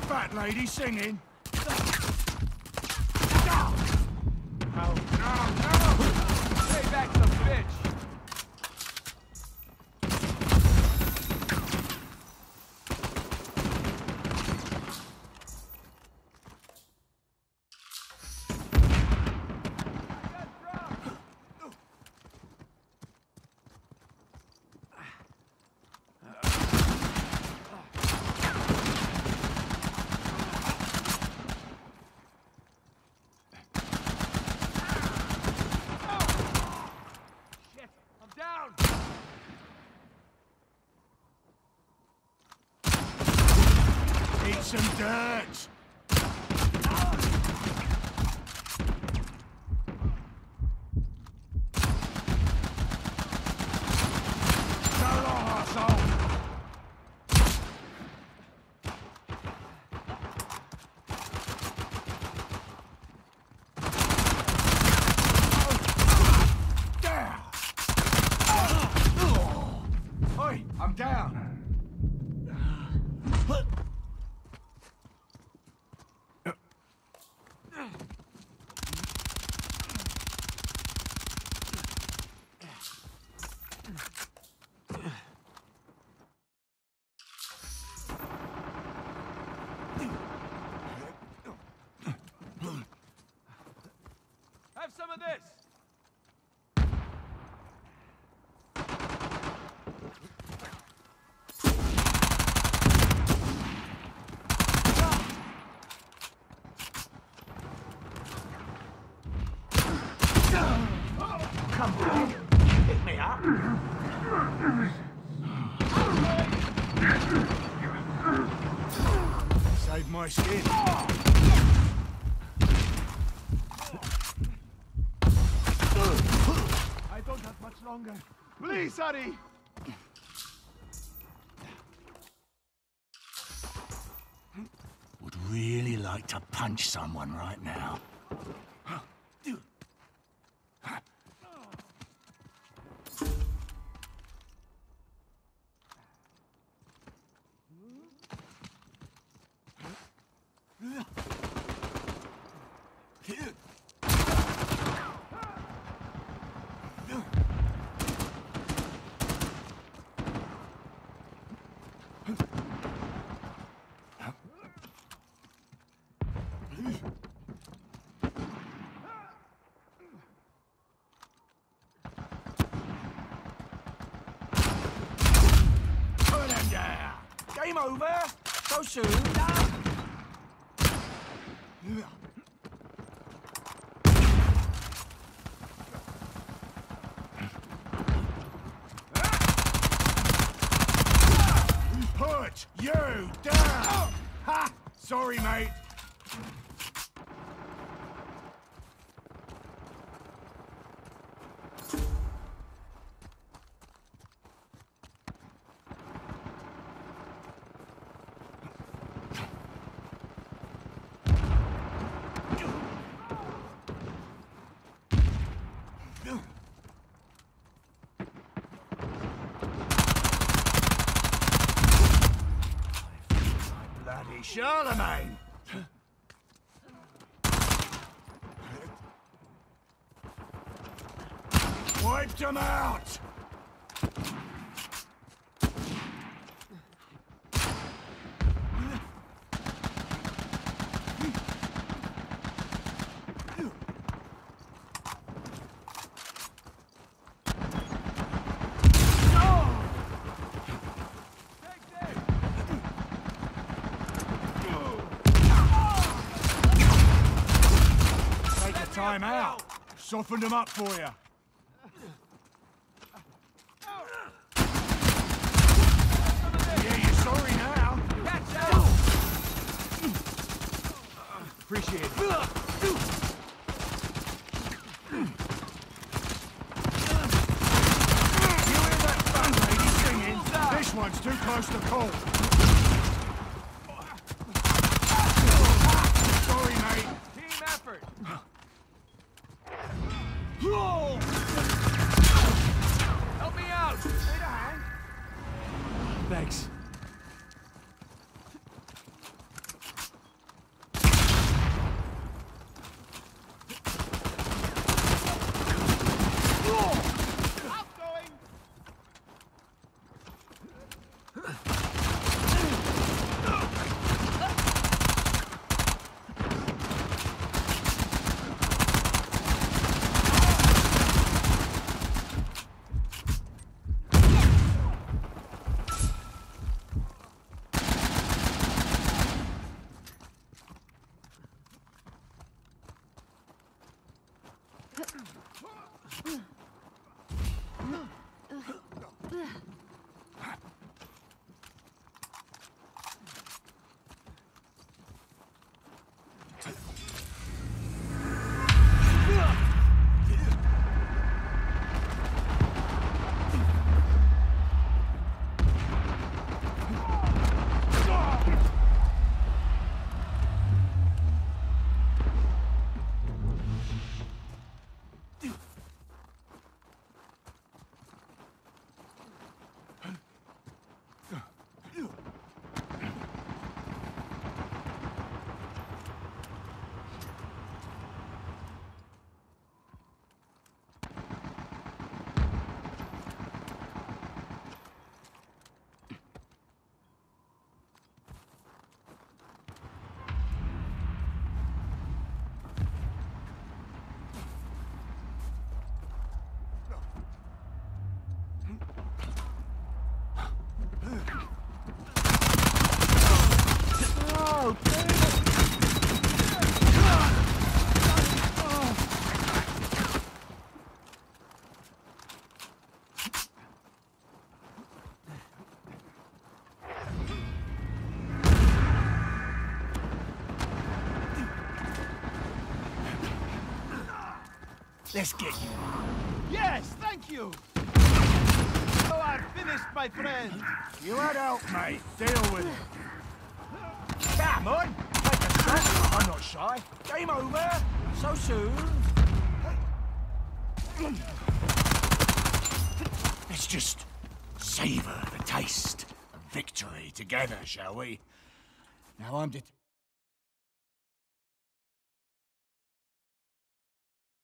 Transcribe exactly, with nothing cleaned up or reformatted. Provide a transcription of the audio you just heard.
fat lady singing. No, no, no! Stay back, the bitch! Eat some dirt! So long, arsehole! Down! Oi, I'm down! Have some of this! Come on, pick me up. Save my skin. I don't have much longer. Please, hurry! Would really like to punch someone right now. Put him down! Game over! So soon? Put you down! Ha! Sorry, mate. Bloody Charlemagne! Wiped him out! Time out. Softened them up for you. Yeah, you're sorry now. Appreciate it. You hear that fun lady singing? This one's too close to call. Sorry, mate. Team effort. Help me out! Need a hand? Thanks. Let's get you. Yes, thank you. Oh, I'm finished, my friend. You had out, mate. Deal with it. Come on, take a shot. I'm not shy. Game over. So soon. Let's just savor the taste of victory together, shall we? Now I'm det-